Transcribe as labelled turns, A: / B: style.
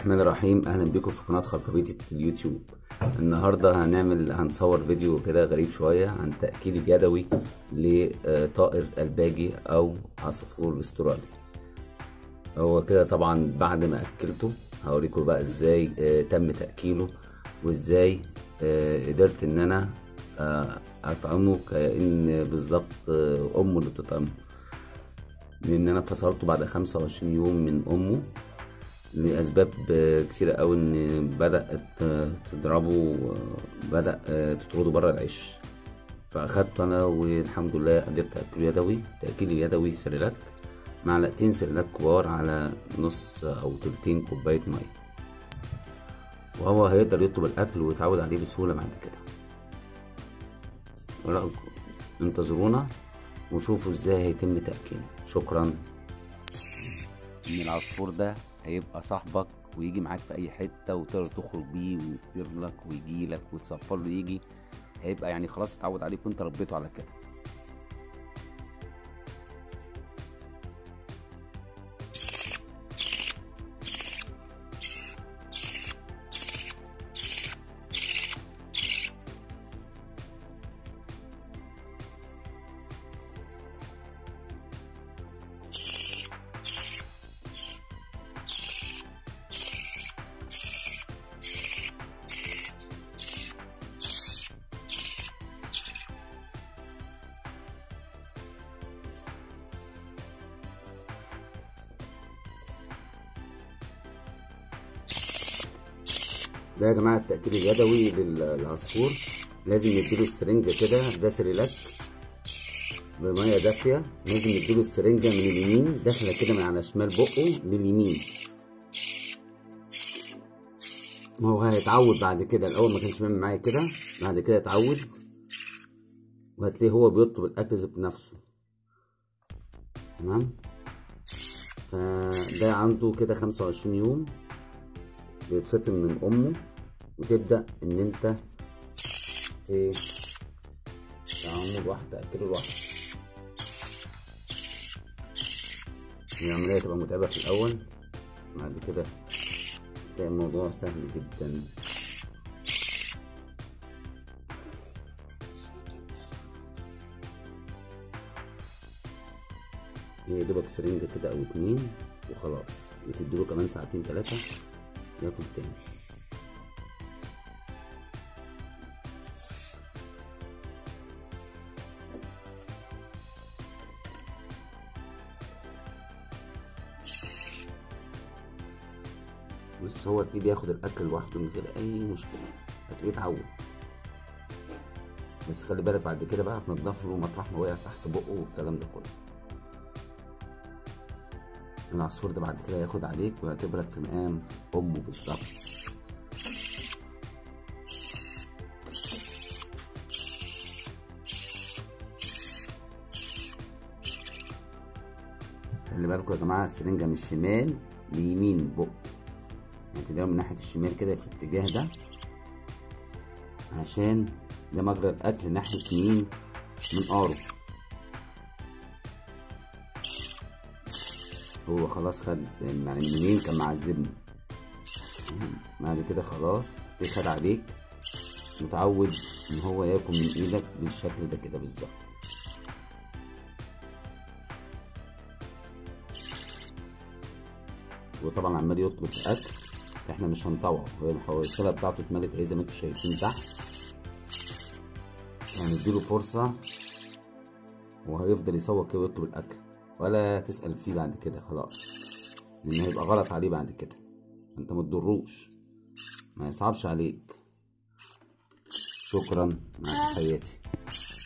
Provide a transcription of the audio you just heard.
A: الرحمن الرحيم. اهلا بكم في قناه خلطبيطة اليوتيوب. النهارده هنصور فيديو كده غريب شويه عن تاكيل اليدوي لطائر الباجي او عصفور استرالي. هو كده طبعا بعد ما اكلته هوريكم بقى ازاي تم تاكيله، وازاي قدرت ان انا اطعمه كأن بالظبط امه اللي بتطعمه، لان انا فصلته بعد 25 يوم من امه لأسباب كتيرة أوي، إن بدأت تضربه، بدأ تطرده برا العش، فأخدته أنا والحمد لله قدرت أكله يدوي. تأكيل يدوي سيريلاك، معلقتين سيريلاك كبار على نص أو تلتين كوباية مية، وهو هيقدر يطلب الأكل ويتعود عليه بسهولة بعد كده. انتظرونا وشوفوا ازاي هيتم تأكيله. شكرا. ان العصفور ده هيبقى صاحبك ويجي معاك في اي حته، وتقدر تخرج بيه ويطير لك ويجي لك وتصفر له يجي، هيبقى يعني خلاص اتعود عليك وانت ربيته على كده. ده يا جماعه التأكيل اليدوي للعصفور. لازم نديله السرنجه كده، ده سيريلاك بميه دافيه، لازم نديله السرنجه من اليمين داخله كده من على شمال بقه لليمين. ما هو هيتعود بعد كده، الاول ما كانش بيعمل معايا كده، بعد كده اتعود وهتلاقيه هو بيطلب الاكل بنفسه. تمام. فده عنده كده 25 يوم بيتفطم من امه، وتبدأ ان انت تعمله لوحده، تأكله لوحده. العملية تبقى متعبة في الأول، بعد كده تلاقي الموضوع سهل جدا. يا دوبك سرنجة كده أو اتنين وخلاص، وتديله كمان ساعتين تلاتة ياكل تاني. بس هو تلاقيه بياخد الاكل لوحده من غير اي مشكله، هتلاقيه اتعود. بس خلي بالك بعد كده بقى هتنضف له مطرح ما وقع تحت بقه والكلام ده كله. العصفور ده بعد كده هياخد عليك ويعتبرك في مقام امه بالظبط. خلي بالكم يا جماعه، السرنجه من الشمال ليمين بقه، يعني تديها من ناحيه الشمال كده في الاتجاه ده، عشان ده مجرى الاكل ناحيه يمين من قاره. هو خلاص خد يعني منين كان معذبني، بعد كده خلاص خد عليك متعود ان هو ياكل من ايدك بالشكل ده كده بالظبط. وطبعا عمال يطلب اكل، احنا مش هنطوعه، هي الحويصله بتاعته اتملت اهي زي ما انتم شايفين تحت، هنديله فرصه وهيفضل يسوق كده ويطلب الاكل، ولا تسأل فيه بعد كده خلاص، لان هيبقى غلط عليه بعد كده. انت متضروش، ما يصعبش عليك. شكرا، مع تحياتي.